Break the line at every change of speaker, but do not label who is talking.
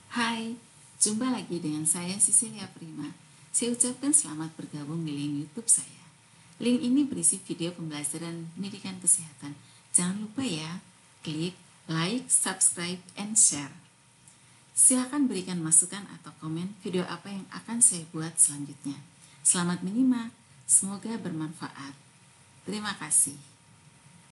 Hai, jumpa lagi dengan saya Cecilia Prima. Saya ucapkan selamat bergabung di link YouTube saya. Link ini berisi video pembelajaran pendidikan kesehatan. Jangan lupa ya, klik, like, subscribe, and share. Silakan berikan masukan atau komen video apa yang akan saya buat selanjutnya. Selamat menyimak, semoga bermanfaat. Terima kasih.